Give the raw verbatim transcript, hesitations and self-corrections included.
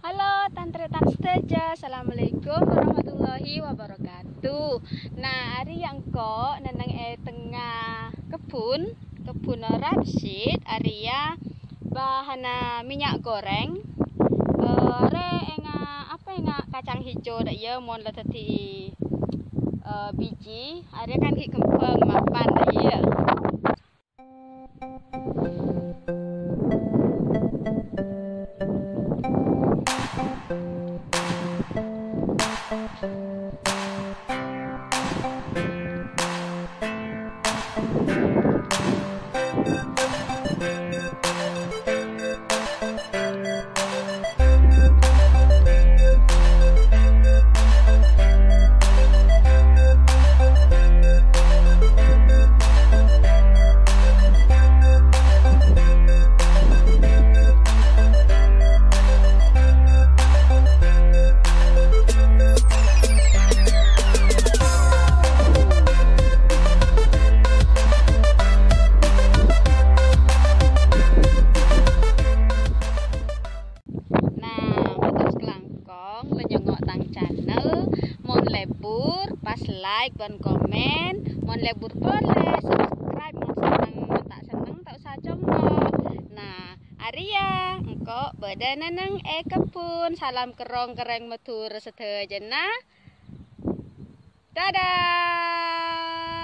Halo Tante Tante Seteja, Assalamualaikum warahmatullahi wabarakatuh. Nah, hari yang kok neneng e tengah kebun, kebun rapsid, area bahan minyak goreng. Uh, re enga apa enga kacang hijau dak ya mon tadi uh, biji, area kan ki kempeng mapan dak ya. Pas like dan komen, mon lebur boleh, subscribe, mon seneng, mon tak seneng, tak usah congok. Nah, Arya, engkau bedananeng e kebun, salam kerong kereng metur sedaya. Dadah.